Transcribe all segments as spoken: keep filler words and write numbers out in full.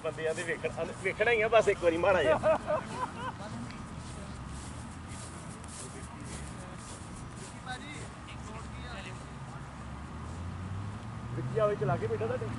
ਬੰਦਿਆਂ ਦੇ ਵੇਖਣ ਵੇਖਣਾ ਹੀ ਆ ਬਸ ਇੱਕ ਵਾਰੀ ਮਾੜਾ ਜਿਹਾ ਵਿੱਕੀ ਆਵੇ ਚਲਾ ਕੇ ਬੈਠਾ ਤੁਹਾਡੇ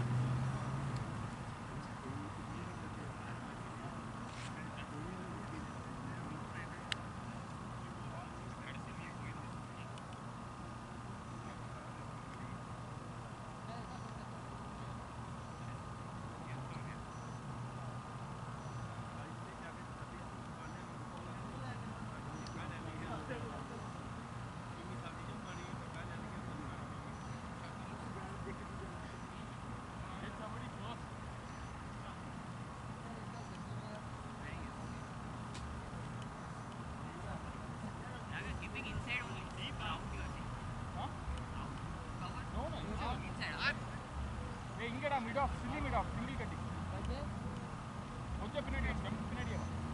mid off, silly mid off, silly cutting. Once pinadi, pinadi.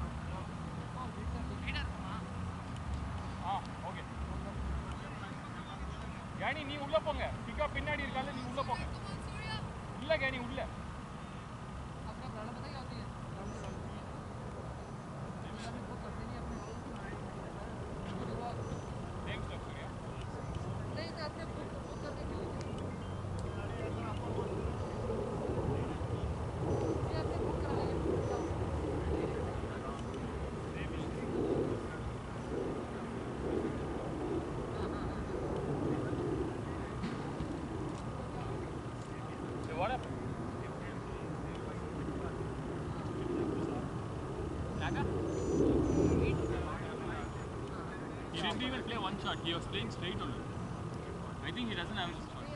Ah, okay. Gani, nee ulla ponga. Pick up pinadi irukalla, nee ulla ponga. Ulla Gani, ulla. आपका प्लान पता क्या होती है? Thanks, Surya. नहीं तो आपने बुक बुक करके क्यों? He didn't even play one shot. He was playing straight only. I think he doesn't have his shot.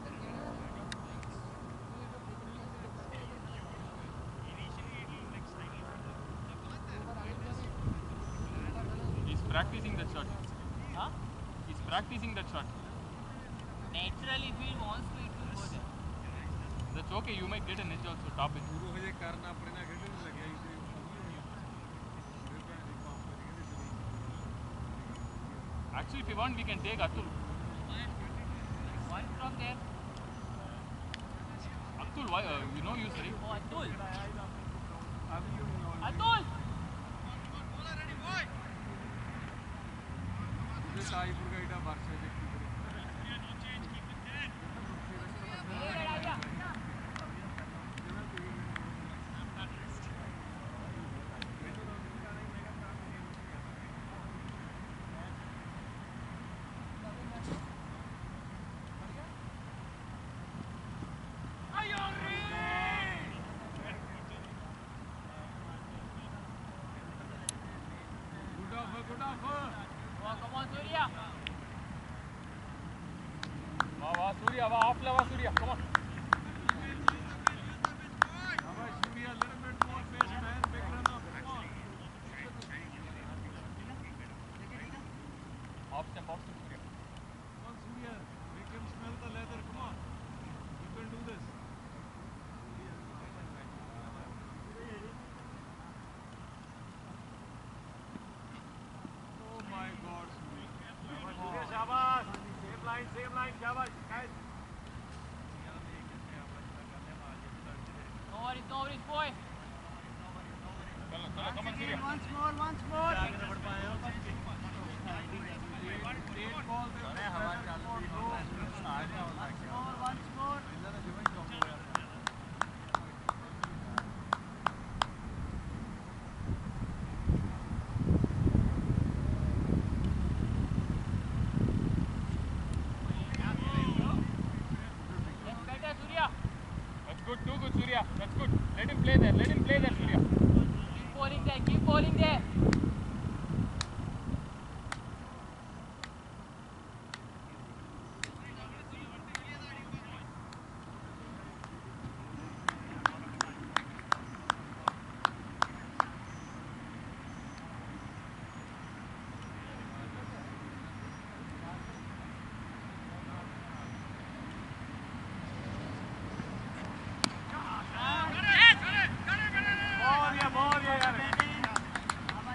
He's practicing that shot. Huh? He's practicing that shot. Naturally, if he wants to, it will go there. That's okay. You might get an edge also. Top it. Actually, if you want, we can take Atul. One from there. Atul, why? Uh, you know you, sorry. Oh, Atul. Atul! Come on, Surya. Wow, wow, Surya, wow, off level, Surya, come on. Surya, a little bit more pace, man. Big run up, come on. Off step, off step, Surya. Come on, Surya. Make him smell the leather, come on. You can do this. Oh my God, Surya. Surya, shabash. Same line, same line, shabash. Guys. No worries, no worries, boy. Come on, come on, Surya. Once more, once more. Eight balls, Once more. That's better, Surya. That's good, too good, Surya. That's good. Let him play there, let him play there, Surya. Keep bowling there, keep bowling there. Ball, yeah, ball, yeah, yeah.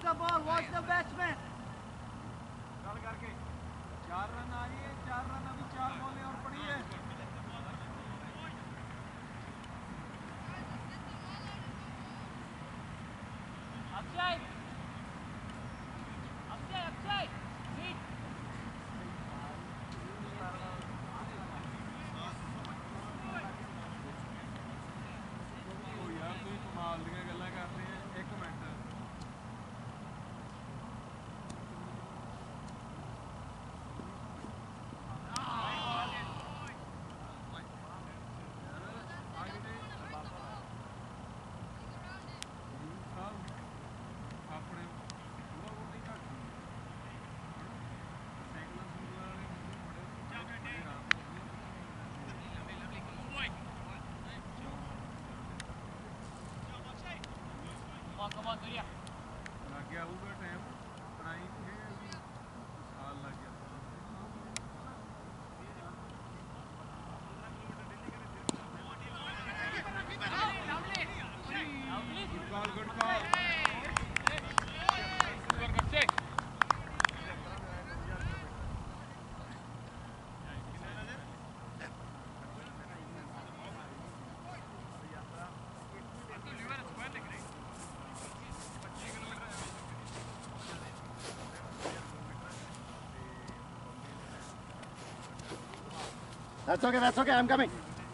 the ball. Watch the batsman. ਚੱਲ ਕਰਕੇ ਚਾਰ run ਆ ਰਹੀ ਹੈ ਚਾਰ run ਅभी चार बॉलें और पड़ी है Akshay! Akshay, Akshay! Hit! ਉਹ ਯਾਰ ਤੁਸੀਂ ਕਮਾਲ ਦੀਆਂ ਗੱਲਾਂ ਕਰਦੇ ਆ ਇੱਕ ਮਿੰਟ ਆਪਣੇ ਥੋੜਾ ਬਹੁਤ ਹੀ ਘੱਟ ਸਾਈਕਲਾਂ ਸੂਕਲਾਂ ਵਾਲੇ ਬੜੇ Come on, come on, Surya. ਲੱਗ ਗਿਆ ਹੋਊਗਾ ਟਾਈਮ ਟਰਾਈ ਹੈ ਵੀ ਸਾਲ ਲੱਗ ਗਿਆ Lovely. Good call good call Super Akshay. That's okay, that's okay, I'm coming.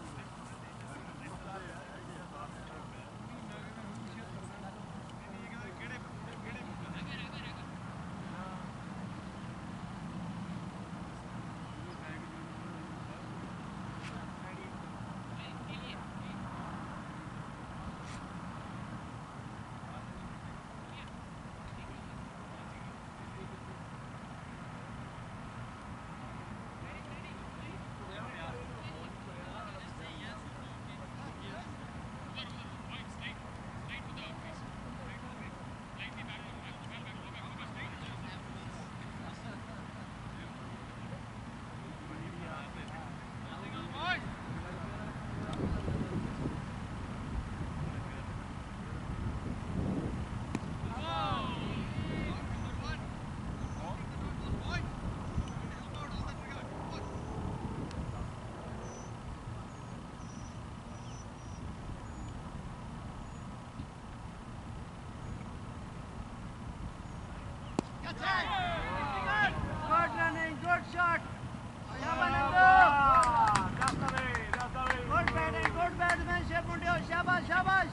Good running, good shot. Shabanando. That's the way, that's the way. Good batting, good batsmanship, Mundio. Shabash, shabash.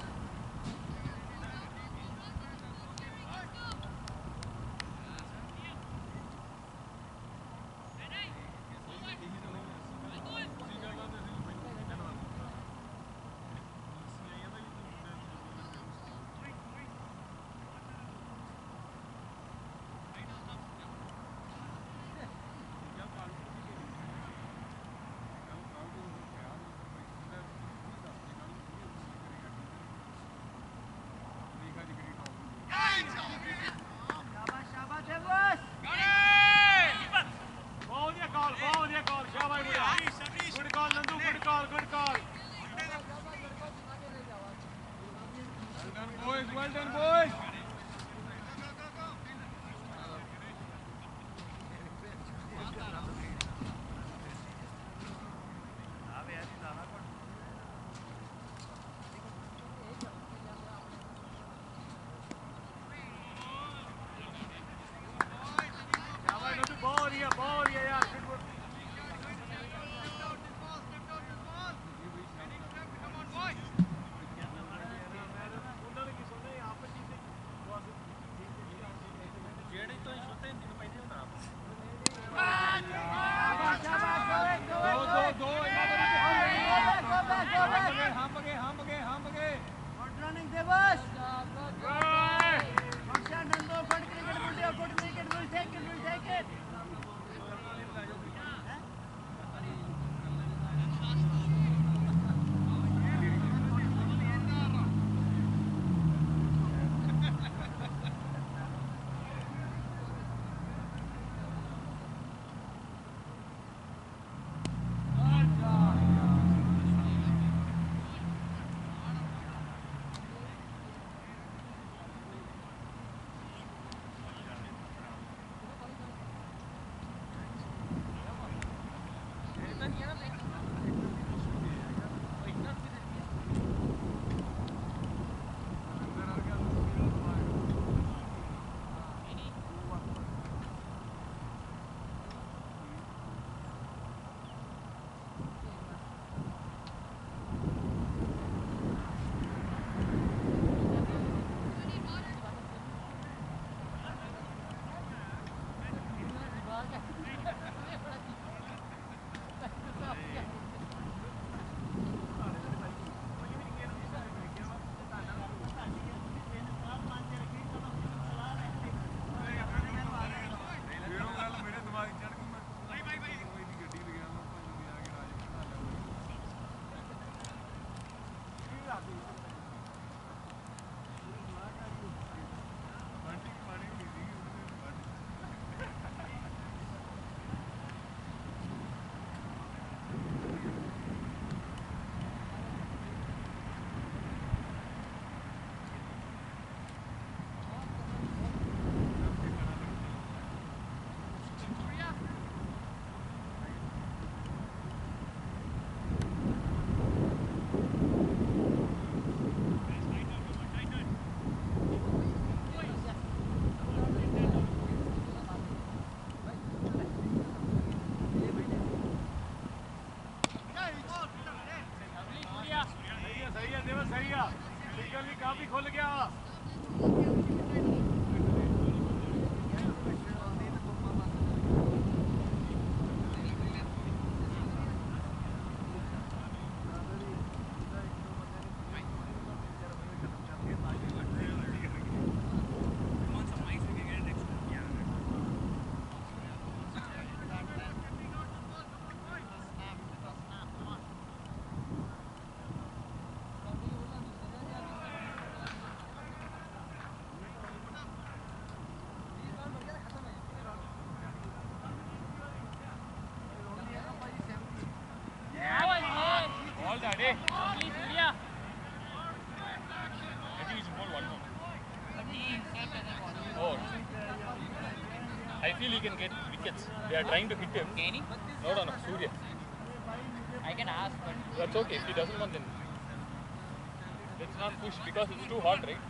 I feel he can get wickets. They are trying to hit him. Can he? No, no, no. Surya. I can ask, but That's okay. If he doesn't want, then let's not push because it's too hot, right?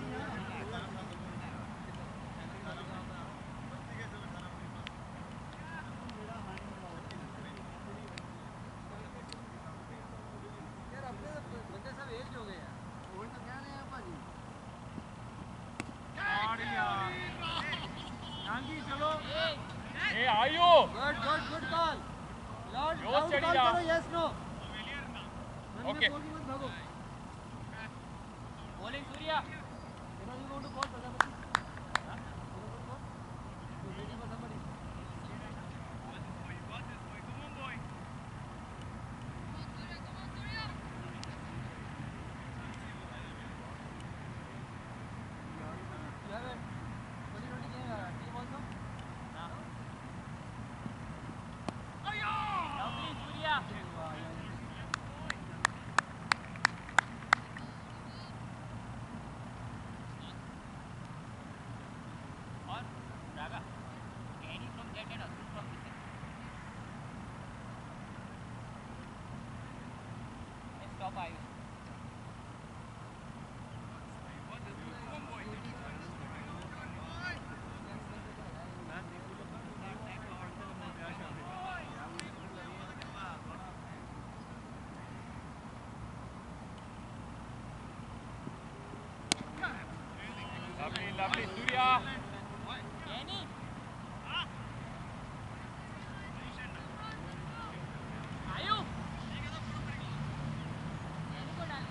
यार अपने बंदे सब as हो गए यार वही तो कह रहे हैं भाजी नांगी चलो Hey, Ayu! Good good good call lord Yo, out steady call जा। करो यस नो Okay. बोल के मत भागो bowling Surya. you know you want to call Prajapati huh you want to call you ready for somebody you have a twenty twenty team also Lovely Surya. Or Raga. Can he from that and Asul from this end? Let's stop Ayush. Lovely, lovely, Surya. Can he? Ayu. Can he go down?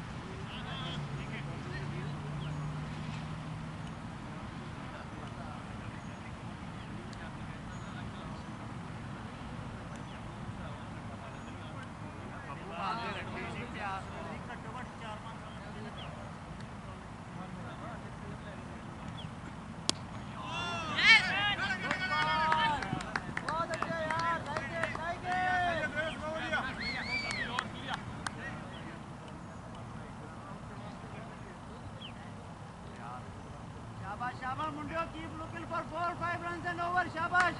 बहुत अच्छा यार like it like it शाबाश शाबाश मुंडियो keep looking for four five runs and over शाबाश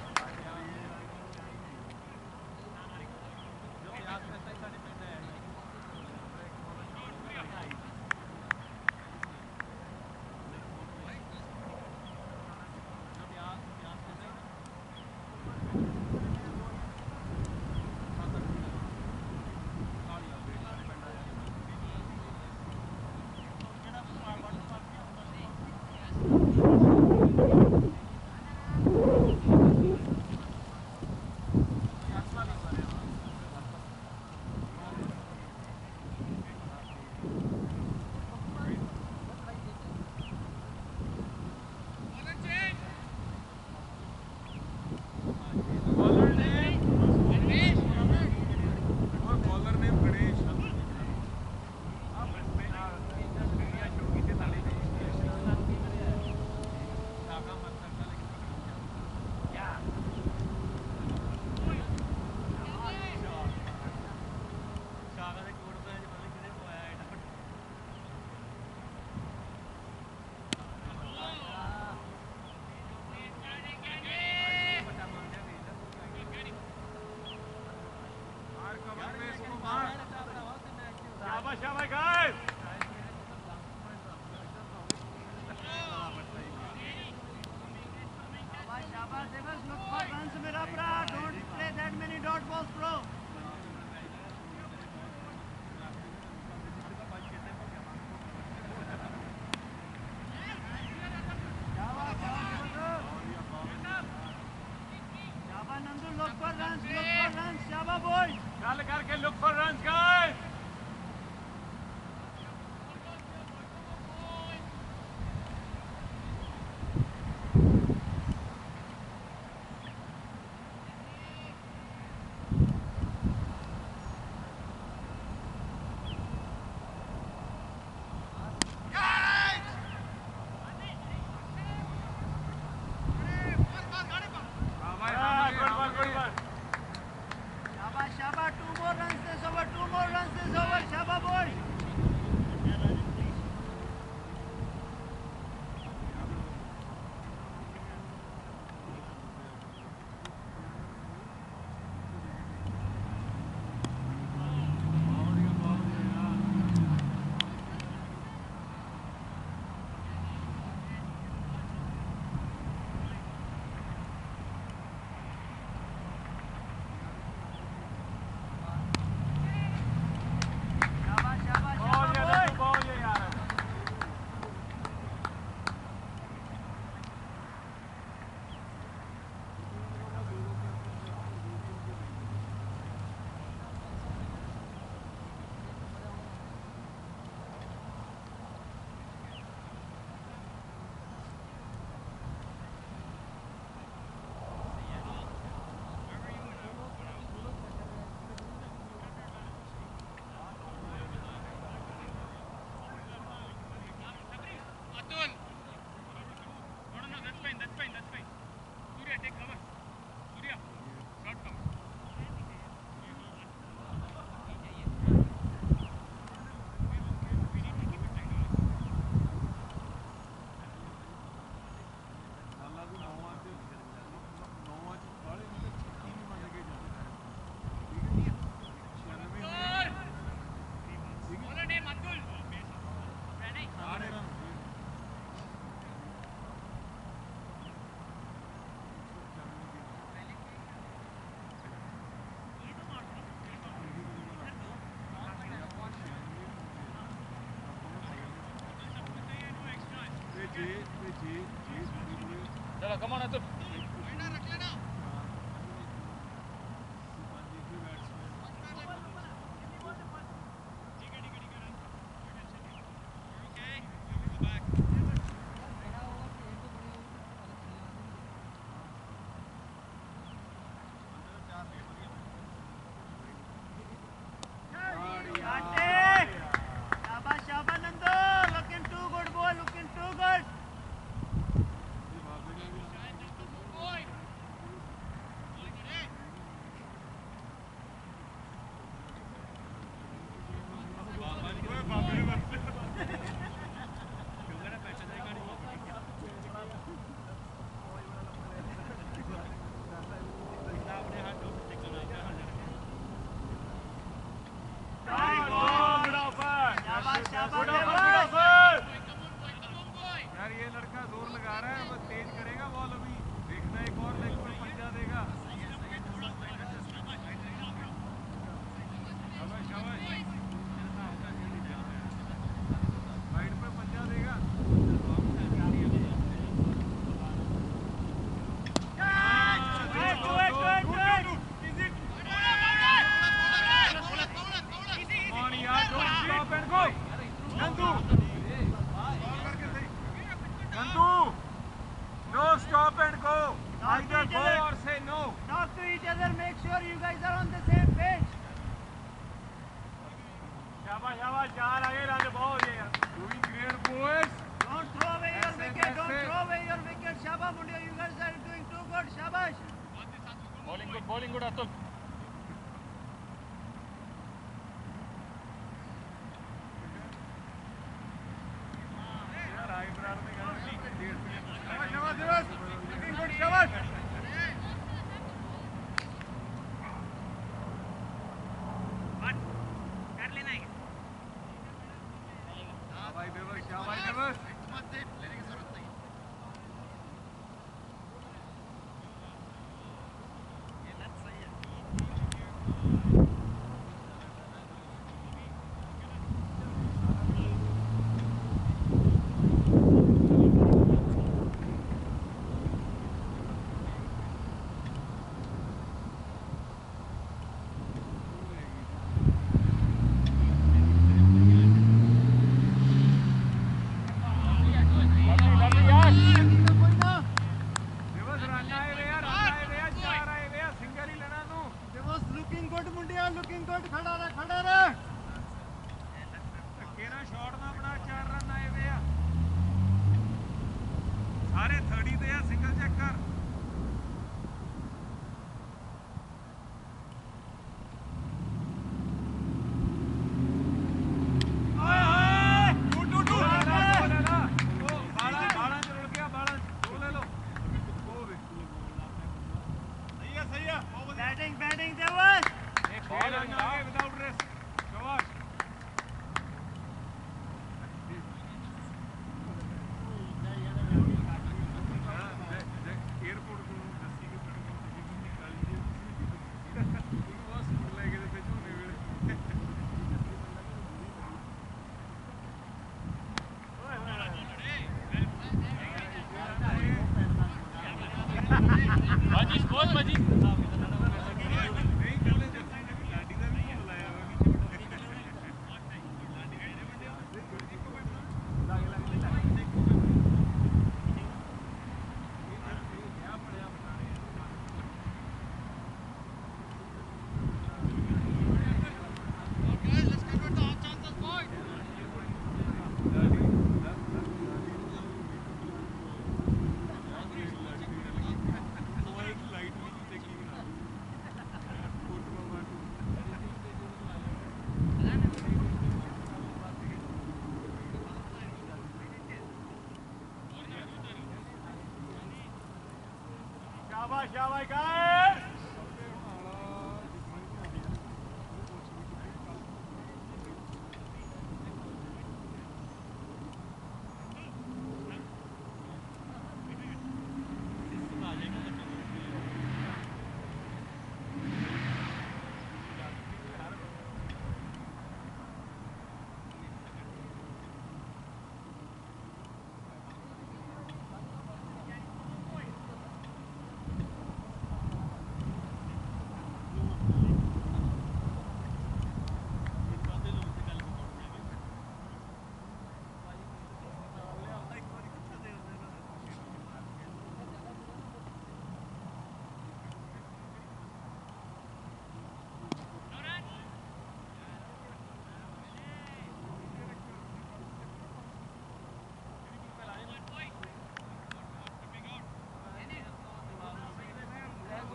Shabash, shabash, guys! शाबाश शाबाश देवस look for runs मेरा bro don't play that many dot balls bro शाबाश Nandu look for runs look for runs शाबाश boys Chal karke look for runs, guys! चलो come on Atul यार ये लड़का जोर लगा रहा है, बस तेज करेगा बॉल अभी देखना एक और लेग पर पंजा देगा। शाबाश शाबाश साइड पे पंजा देगा। No stop and go. Either go or say no. Talk to each other. Make sure you guys are on the same page. शाबाश शाबाश चार आगे राजे बहुत है यार Doing great boys. Don't throw away your wicket. Don't throw away your wicket. Shabash Mundia, you guys are doing too good. Shabash. Bowling good bowling good Atul यार आइब्रार में गया डेढ़ मिनट। शाबाश शाबाश शाबाश लुकिंग गुड शाबाश। कर लेना है शाबाश देवस शाबाश देवस। लुकिंग गुड खड़ा रहे खड़ा रहे केना शॉट ना बना चार रन आए वे आ सारे थर्टी ते आ सिंगल चेक कर ओए ओए टू टू टू ओ बाला बाला जुड़ गया बाला दो ले लो ओ वे सही है सही है बैटिंग बैटिंग देवस बॉल आगे विदाउट रेस्ट शाबाश एयरपोर्ट को दस्ती के पड़े निकाल लीजिए बस लेके दे छोने वेले बाजी स्कोर बाजी शाबाश शाबाश गाइस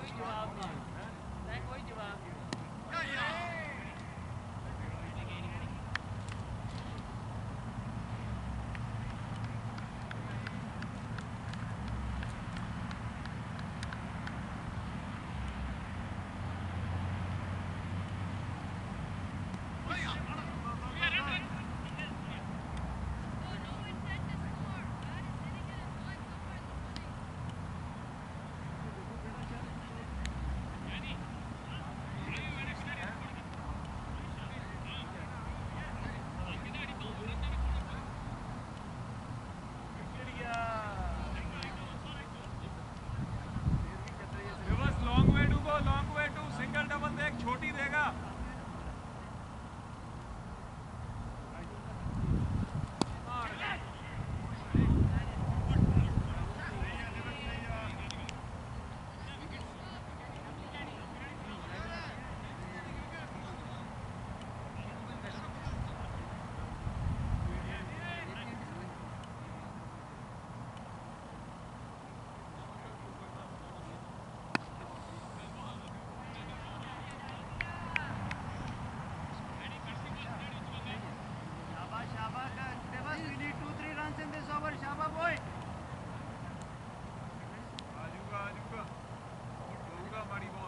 कोई जवाब नहीं नहीं कोई जवाब नहीं reverse long way to go long way to single double देख छोटी देगा Shaba, Shaba, Devas, we need two, three runs in this over. Shaba, boy. आजूगा आजूगा होगा बड़ी बॉल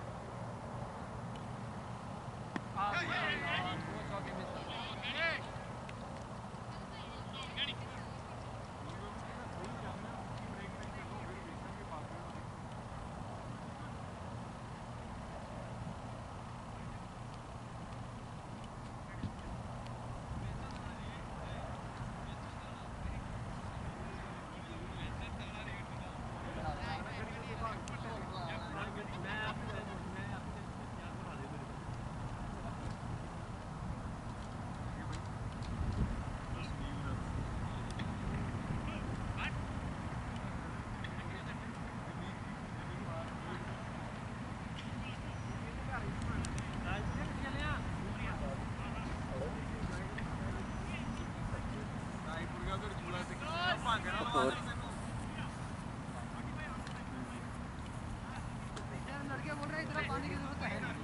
लड़के बोल रहे हैं इतना पानी की जरूरत है नहीं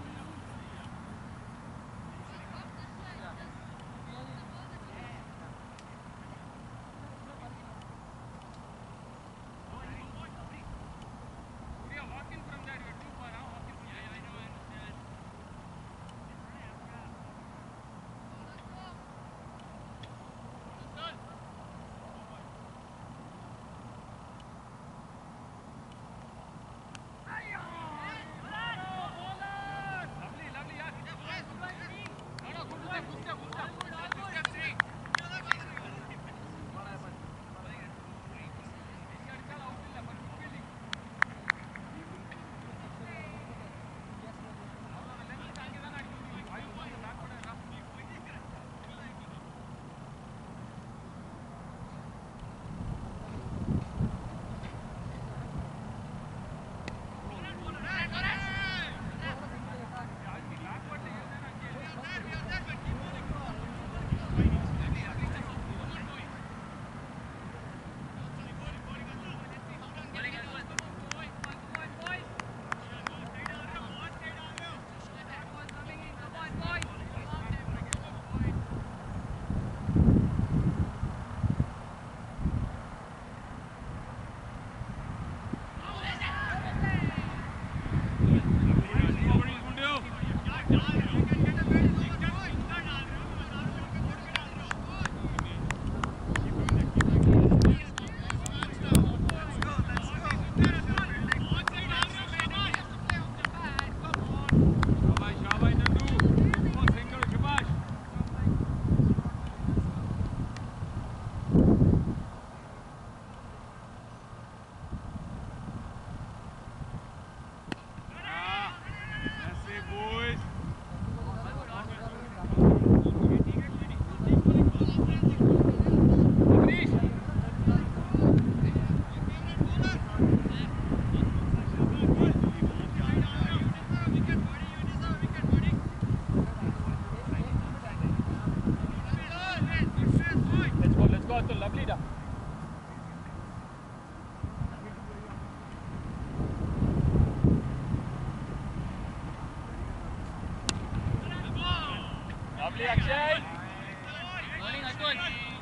Lovely action. Bowling Atul.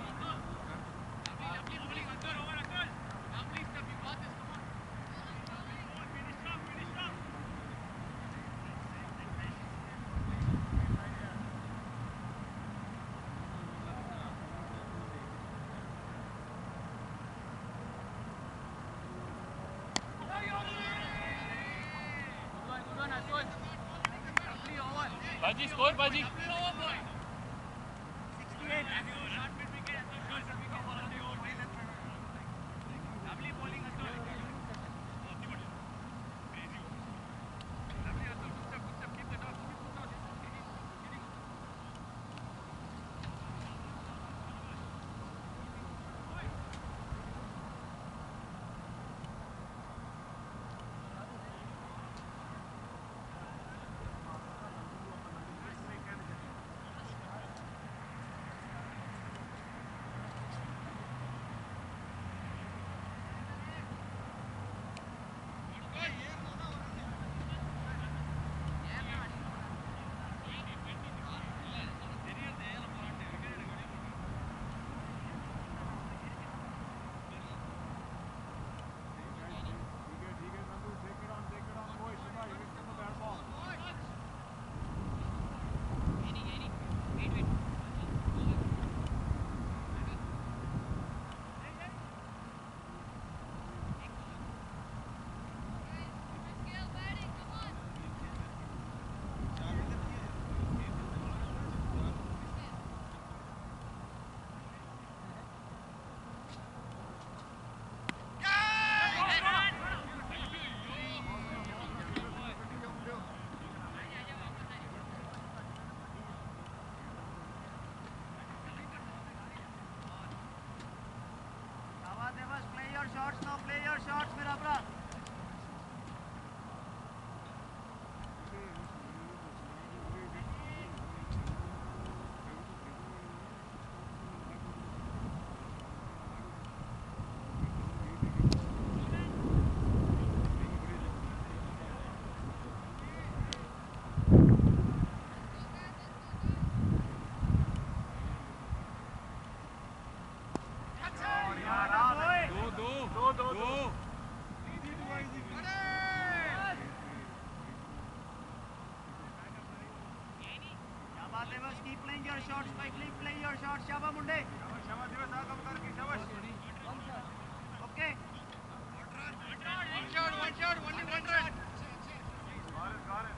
Baji, score, Baji. shots now, play your shots, Mirabra. Keep playing your shots, quickly play your shots, Shaba Munde. Okay. One shot, one shot, only one shot. Got it, got it.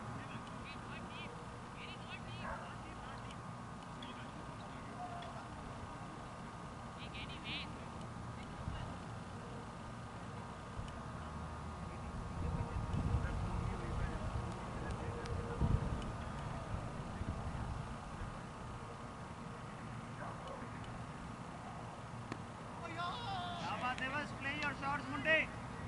Play your shots, Munde.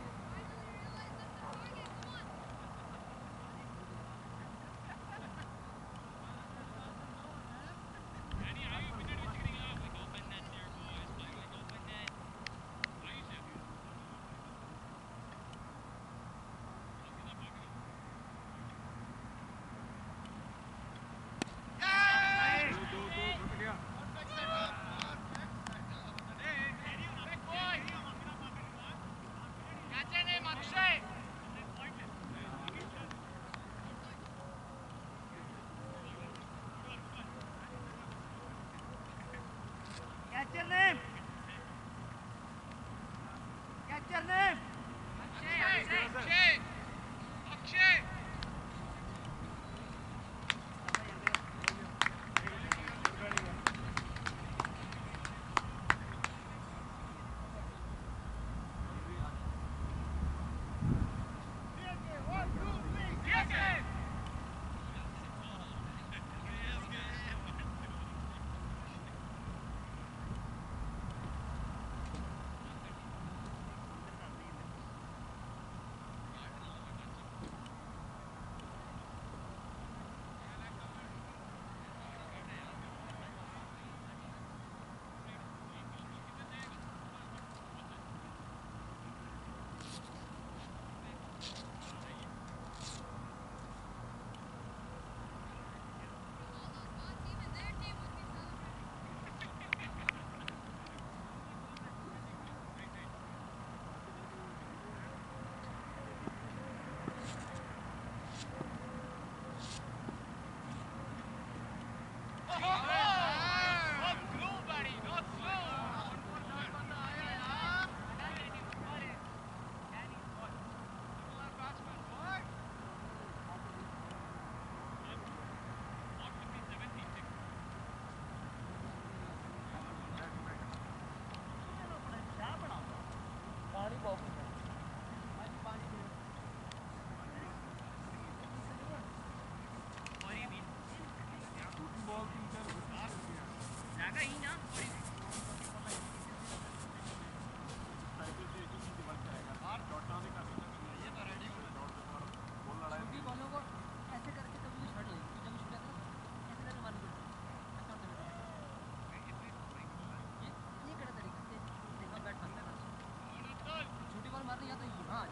Catch your name. Catch your name. Akshay, Akshay, Akshay.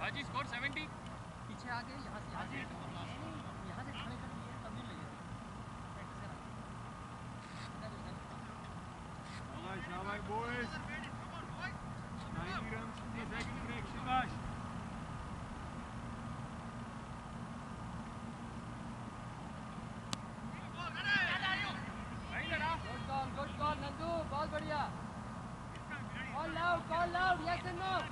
Haji scored seventy. पीछे आके यहाँ से यहाँ से यहाँ से खड़े कर लिए तब नहीं लगे शाबाश शाबाश boys ninety runs in the second break शाबाश good call good call Nandu बहुत बढ़िया call loud call loud yes and no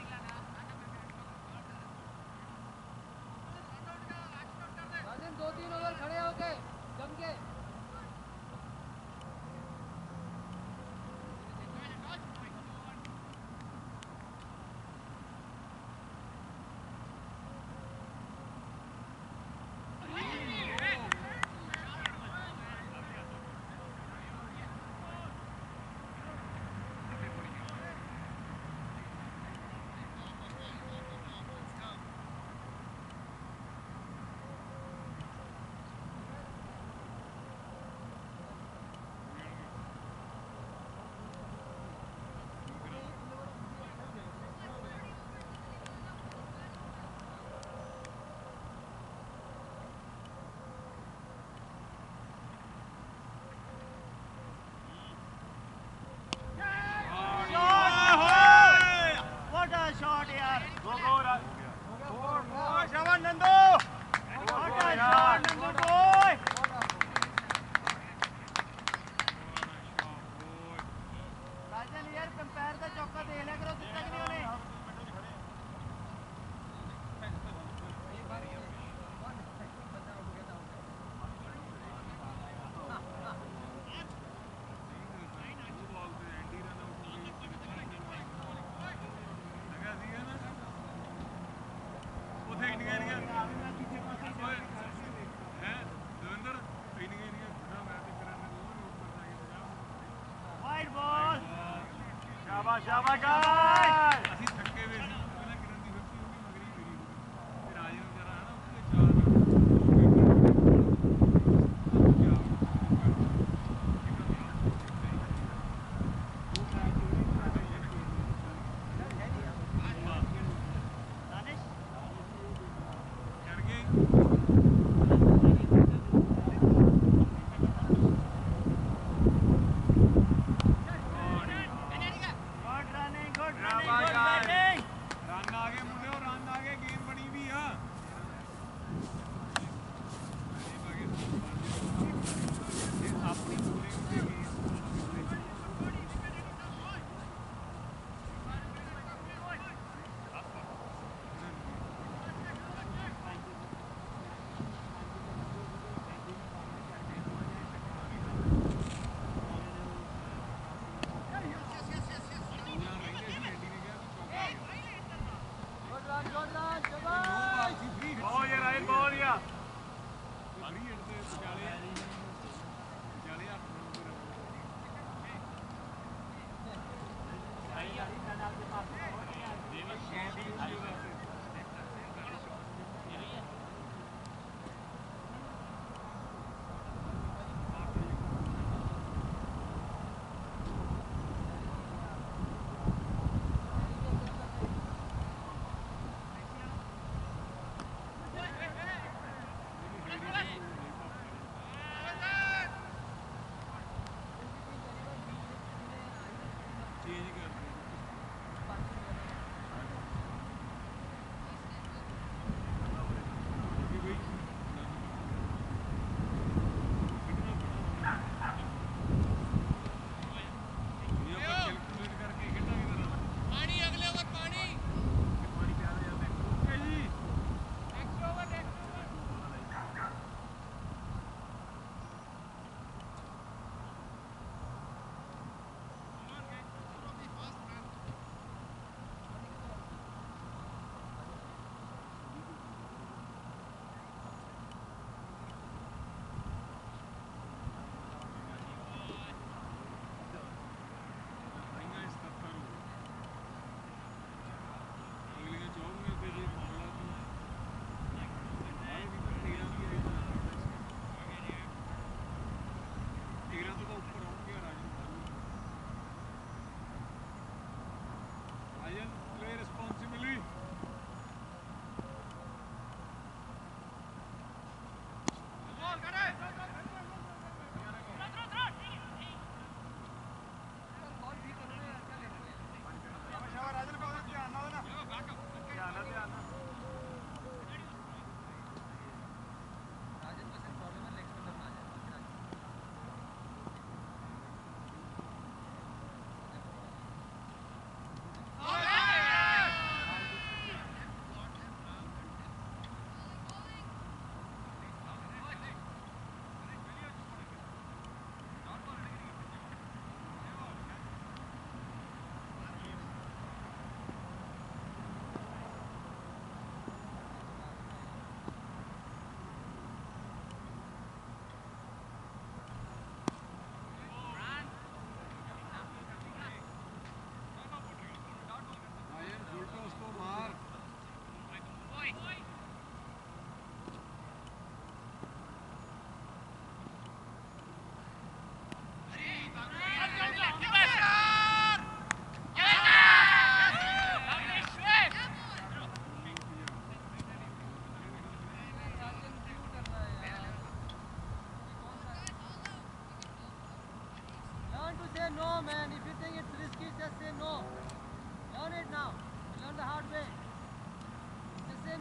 Rajan दो तीन ओवर खड़े होके जम के शाबाश शाबाश guys ਅਸੀਂ ਥੱਕੇ ਹੋਏ ਸੀ ਪਹਿਲਾਂ ਕਿਰਨ ਦੀ ਫਿਫਟੀ ਹੋ ਗਈ ਮਗਰੀ ਮੇਰੀ ਤੇ ਰਾਜਨ ਵਿਚਾਰਾ ਹੈ ਨਾ ਰਨ ਆ ਗਏ ਮੁੰਡਿਓ ਰਨ ਆ ਗਏ ਗੇਮ ਬਣੀ ਵੀ ਆ ਆਪਣੀ ਬੋਲਿੰਗ ਤੇ game Oh yeah, right ball yeah. Free hit ਤੇ ਵਿਚਾਲੇ ਵਿਚਾਲੇ ਹੱਥ ਨਾਲ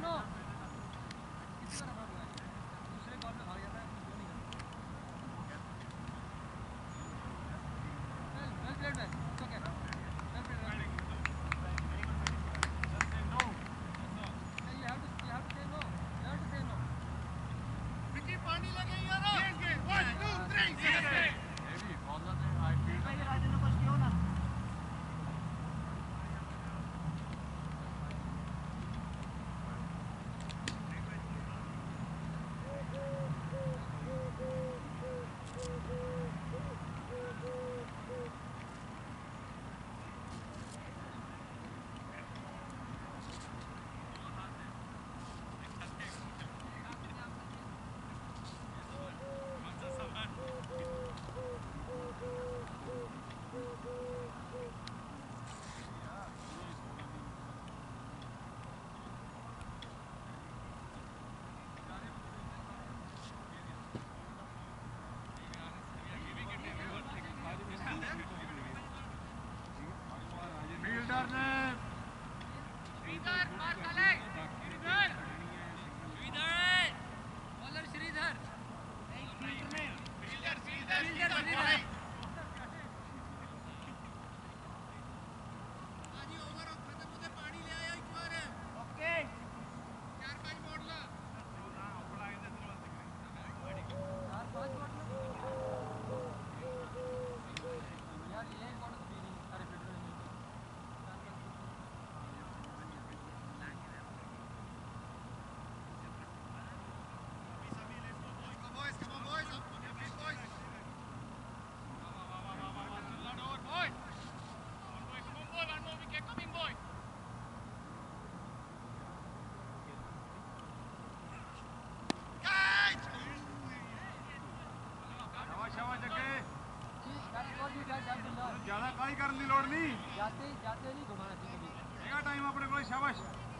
ज्यादा काई करने की लोड़ नहीं जाते जाते नहीं घुमाना चाहिए टाइम अपने को शाबाश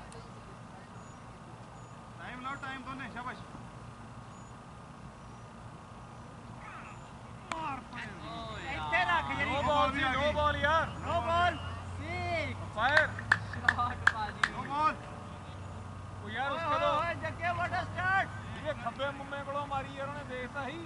टाइम लो टाइम दोने शाबाश ਇੱਥੇ ਰੱਖ ਯਾਰ नो बॉल भी नो बॉल यार no ball six fire shot बाजी नो बॉल ओ यार उसको तो ओए जग्गे व्हाट अ स्टार्ट ये खब्बे मुम्मे कोलों मारी यार उन्हें देखता ही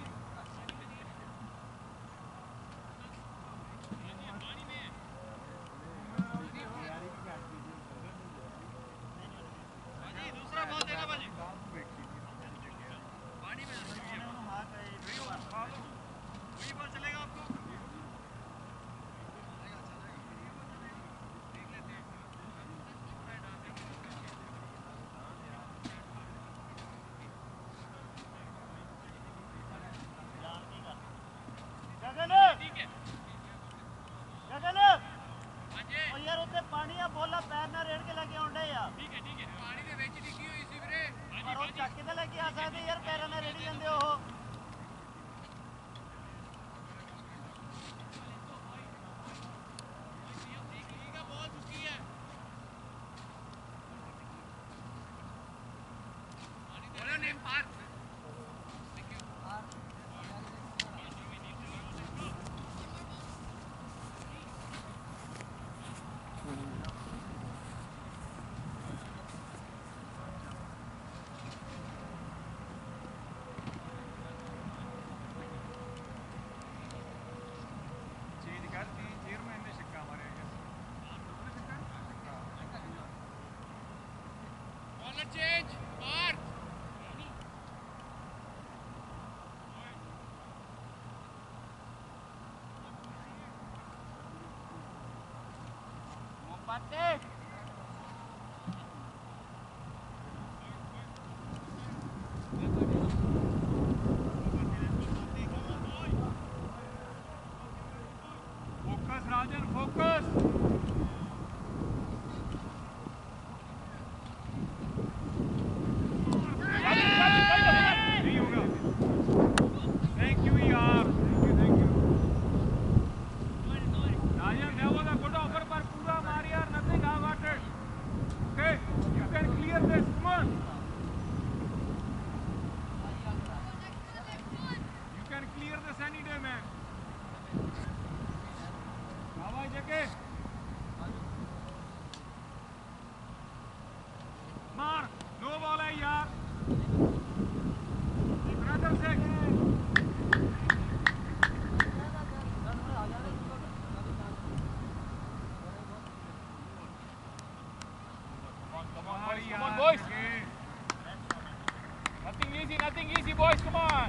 Change, Mark. Mopate. Focus, Rajan, focus. Rajan, there was a good offer, but pura Maria, nothing. भाई यार ब्रदर से Come on, boys. Nothing easy, nothing easy, boys. Come on.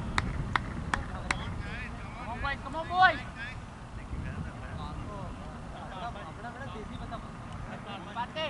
Come on, boys. Come on, boys. Bate.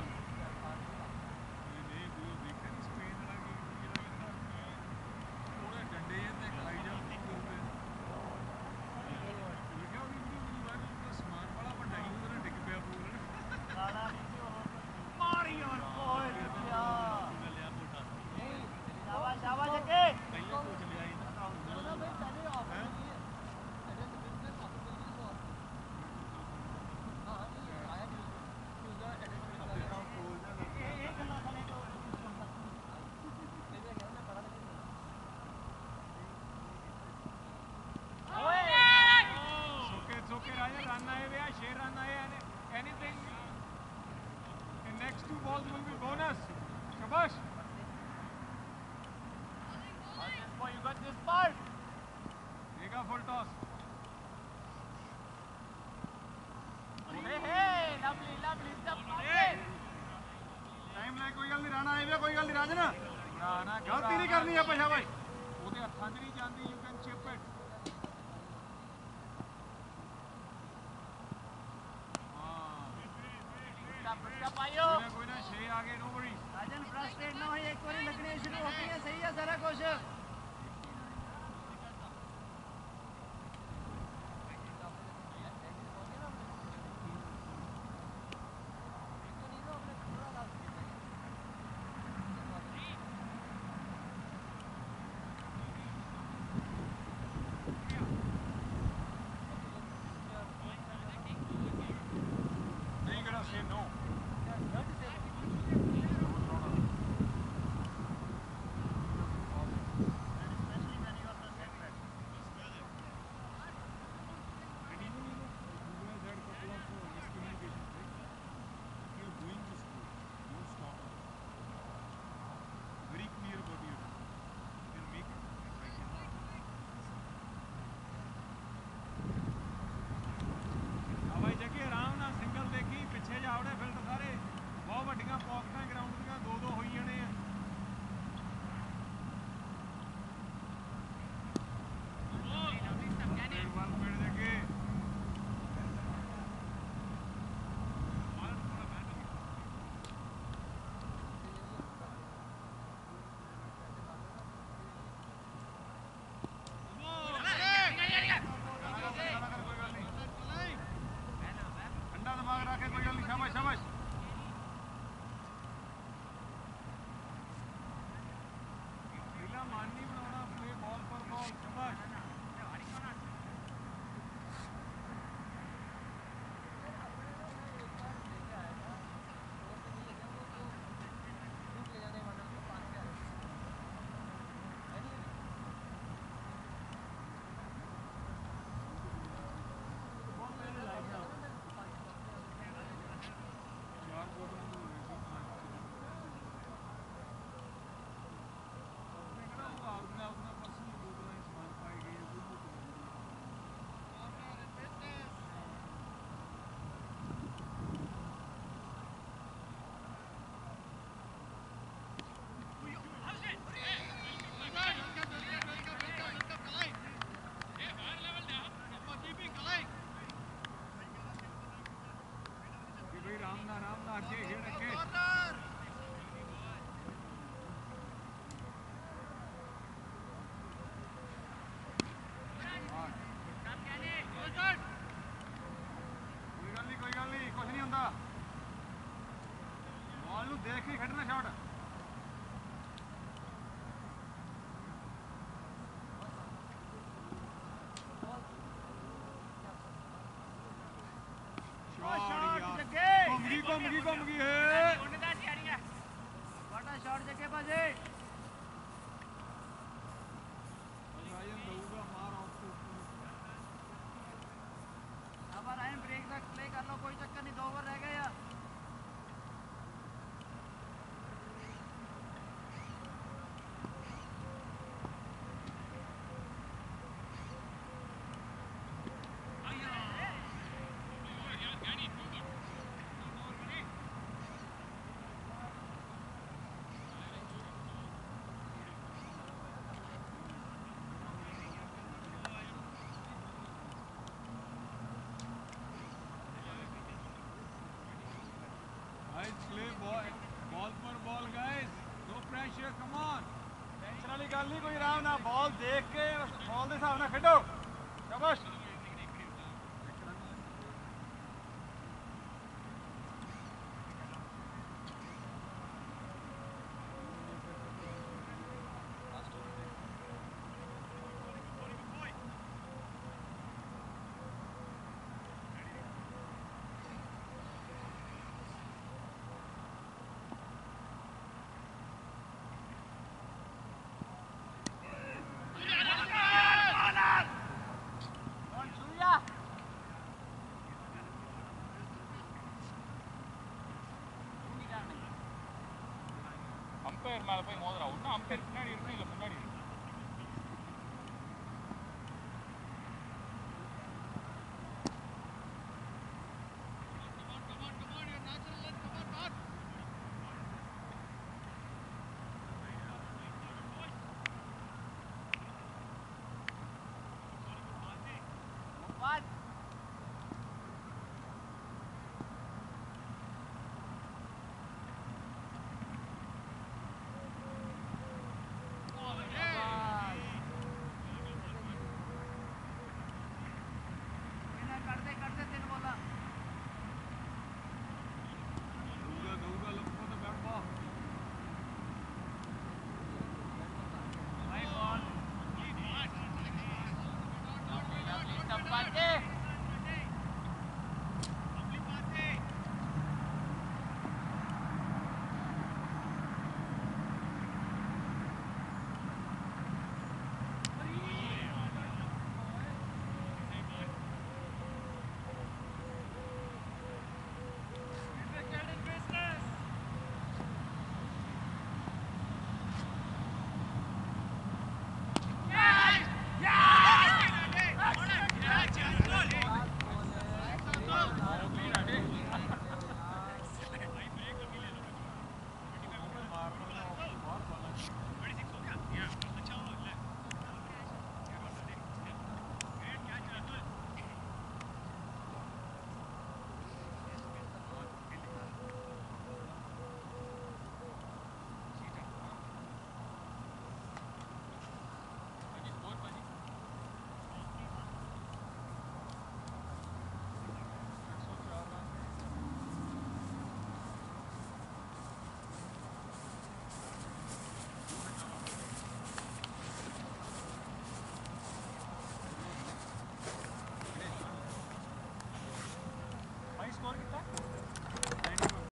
गलती नहीं करनी है पछा भाई ਉਹਦੇ ਹੱਥਾਂ 'ਚ ਨਹੀਂ ਜਾਂਦੀ ਯੂ ਕੈਨ ਚਿਪ ਇਟ कोई ना छे आगे नो वरीज राजन फ्रस्ट्रेट ना हो एक बारी लगने शुरू हो गई है सही है सारा कुछ देख ही खड़ना शॉट घूमगी घूमगी घूमगी है बड़ा शॉट जगह बाजे रायन दऊगा मार ऑफ टू अब रायन ब्रेक तक प्ले कर लो कोई चक्कर नहीं दो ओवर रह गए यार Guys, play ball, ball for ball, guys. No pressure. Come on. Tension ਵਾਲੀ ਗੱਲ ਨਹੀਂ ਕੋਈ ਆਰਾਮ ਨਾਲ ਬਾਲ ਦੇਖ ਕੇ ਬਾਲ ਦੇ ਹਿਸਾਬ ਨਾਲ ਖੇਡੋ ਸ਼ਾਬਾਸ਼ அம்பையர் மேலே போய் மோதுறா ஒன்றும் அம்பையர் பின்னாடி இருக்கணும் இல்லை முன்னாடி இருக்கணும்